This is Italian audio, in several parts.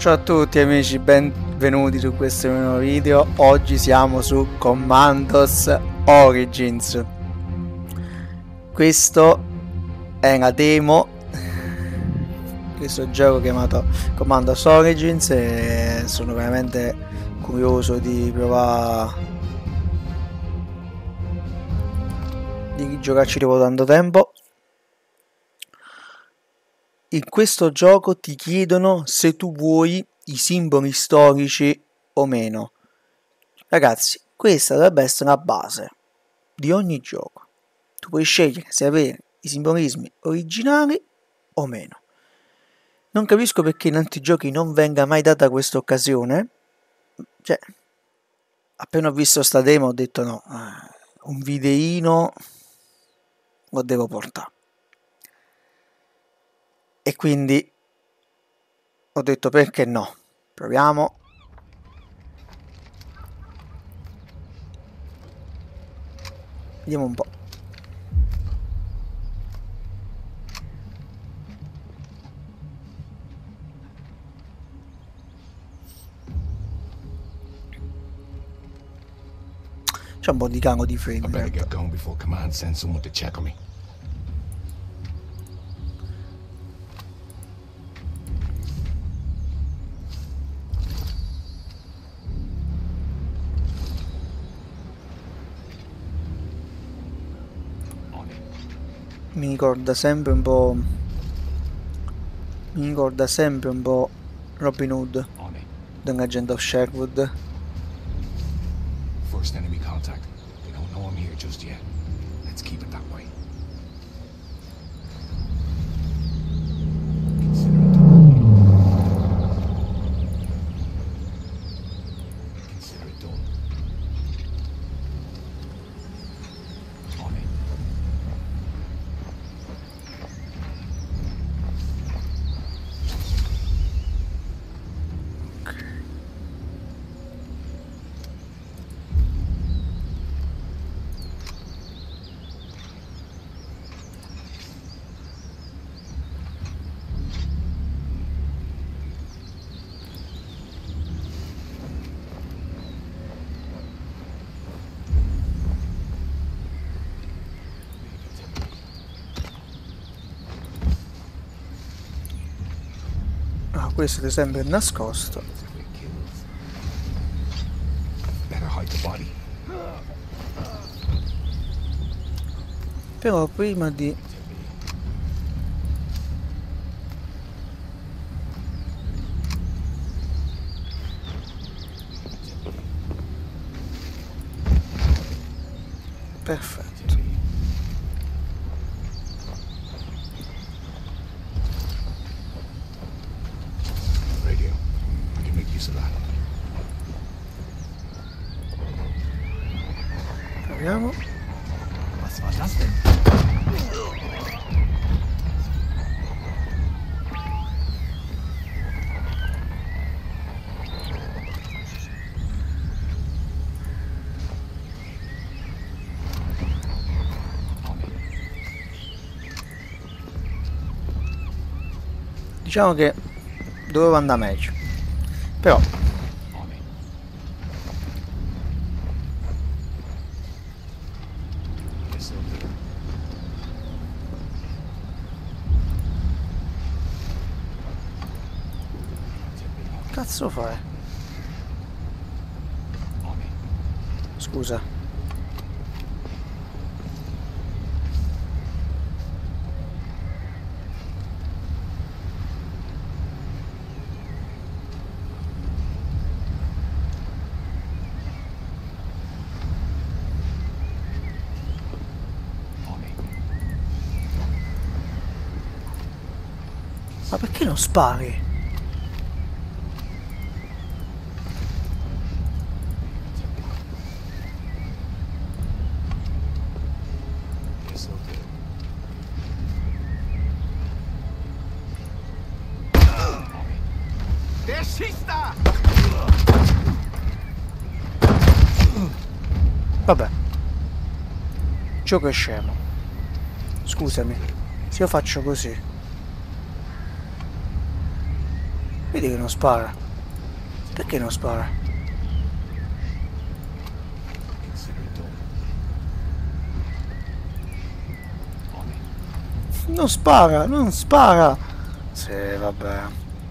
Ciao a tutti amici, benvenuti su questo nuovo video. Oggi siamo su Commandos Origins. Questo è una demo, questo gioco chiamato Commandos Origins, e sono veramente curioso di provare, di giocarci dopo tanto tempo. In questo gioco ti chiedono se tu vuoi i simboli storici o meno. Ragazzi, questa dovrebbe essere una base di ogni gioco. Tu puoi scegliere se avere i simbolismi originali o meno. Non capisco perché in altri giochi non venga mai data questa occasione. Cioè, appena ho visto sta demo ho detto no, un videino lo devo portare. E quindi ho detto perché no, proviamo. Vediamo un po'. C'è un po' di calo di frame. Mi ricorda sempre un po'. Robin Hood, The Legend of Sherwood. First enemy contact. They don't know I'm here just yet. Let's keep it that way. Consider it done. On it. Questo è sempre nascosto. Però prima di... Perfetto. Proviamo. Was war das denn? Diciamo che dovevo andare meglio. Però cazzo fai? Scusa. Ma perché non spari? Vabbè. Gioco è scemo. Scusami. Se io faccio così. Vedi che non spara. Perché non spara? Consider it done. On it. Non spara, non spara. Sì, vabbè.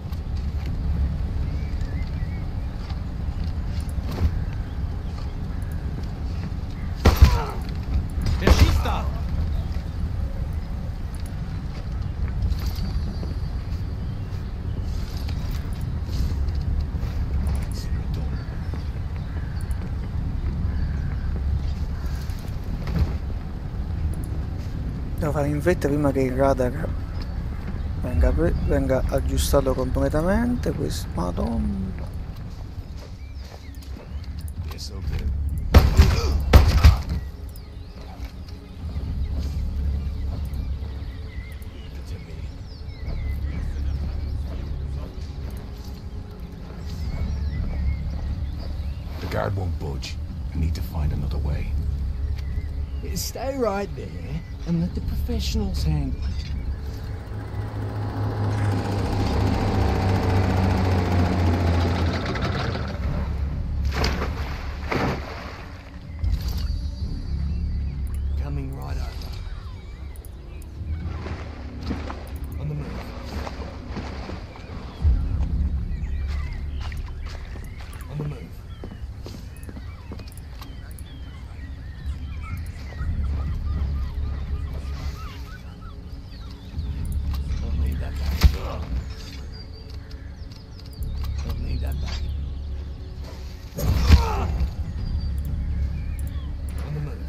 Wer schießt da? Consider it done. Devo fare in fretta prima che il radar venga aggiustato completamente. Questo, madonna. Yes, okay. Leave it to me. The guard won't budge. I need to find another way. Stay right there and let the professionals handle it. Coming right over. On the move. On the move. Don't leave that back. Don't leave that back. On the move.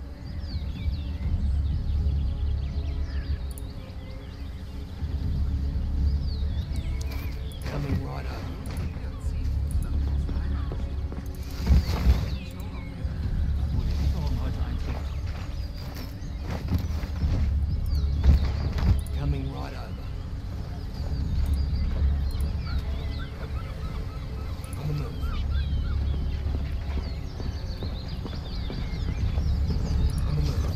Coming right up. Coming right over. On the move. On the move.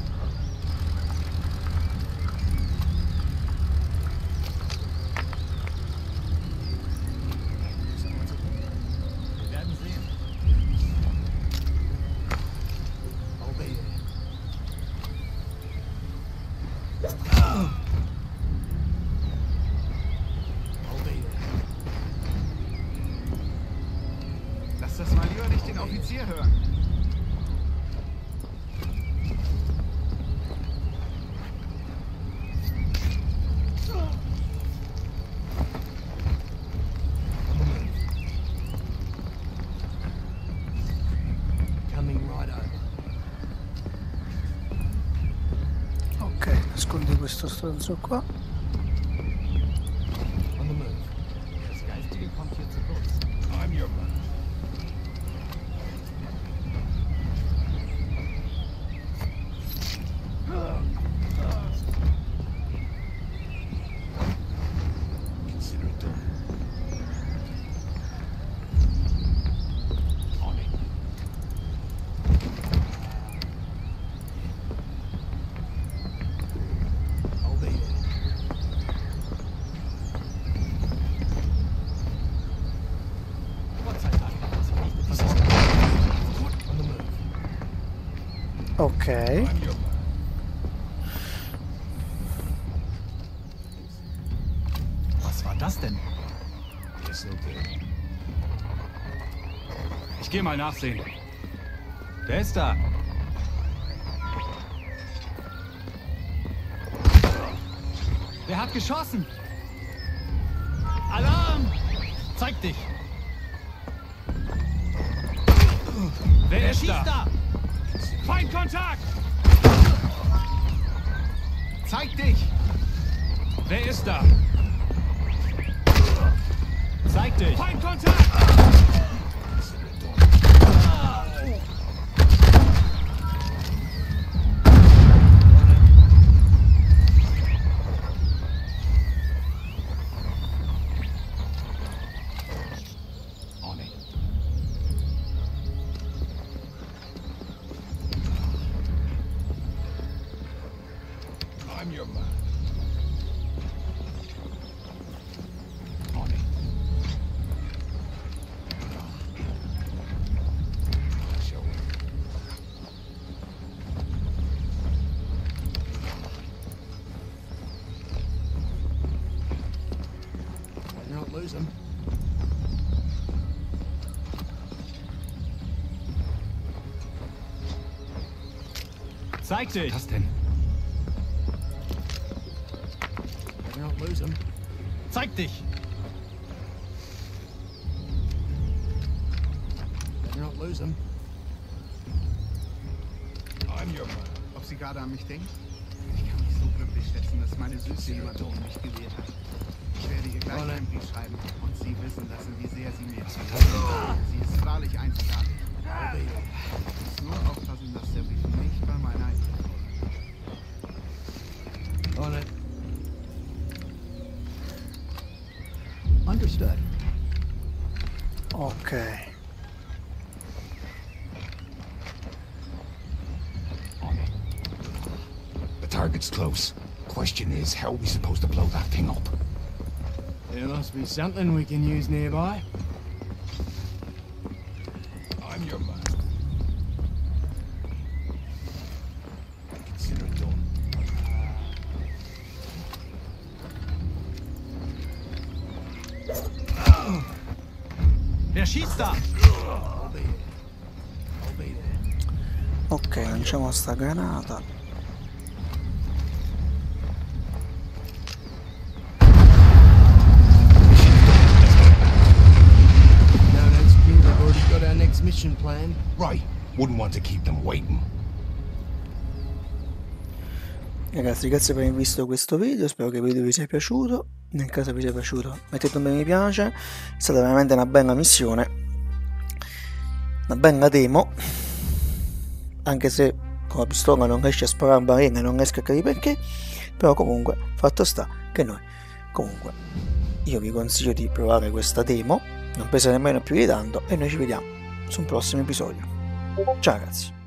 Wir werden sehen. I'll be there. I'll be there. Lass das mal lieber nicht den Offizier hören. On the move. Coming right over. Ok, nascondi questo stronzo qua. On the move. Das Geistige kommt hier zu kurz. I'm your man. Consider it done. On it. I'll be there. Gott sei Dank hat sich nicht versorgt. On the move. Ok. I'm your man. Was war das denn? Yes, okay. Ich gehe mal nachsehen. Wer ist da? Wer hat geschossen? Alarm! Zeig dich! Wer ist schießt da? Feindkontakt! Zeig dich! Wer ist da? Zeig dich! Feindkontakt! Consider it done. On it. I'm your man. On it. don't lose them. Zeig dich! Was denn? Better not lose them. Zeig dich! Better not lose them. I'm your man. Ob sie gerade an mich denkt? Ich kann mich so glücklich schätzen, dass meine Süße jemand um mich gewählt hat. Ich werde ihr gleich einen Brief schreiben und sie wissen lassen, wie sehr sie mir zuhört. Sie ist wahrlich einzigartig. Ich muss nur aufpassen, dass der Brief nicht bei meiner On it. Understood. Ok. The target's close. Question is, how are we supposed to blow that thing up? There must be something we can use nearby. I'm your man. Consider it done. Wer schießt da? I'll be there. I'll be there. Ok, lanciamo sta granata. No, that's clear. We've already got our next mission planned. Right. Wouldn't want to keep them waiting. Ragazzi, grazie per aver visto questo video, spero che il video vi sia piaciuto. Nel caso vi sia piaciuto mettete un bel mi piace, è stata veramente una bella missione, una bella demo, anche se con la pistola non riesce a sparare in balena e non riesco a capire perché, però comunque fatto sta che noi comunque io vi consiglio di provare questa demo, non pesa nemmeno più di tanto e noi ci vediamo su un prossimo episodio. Ciao ragazzi.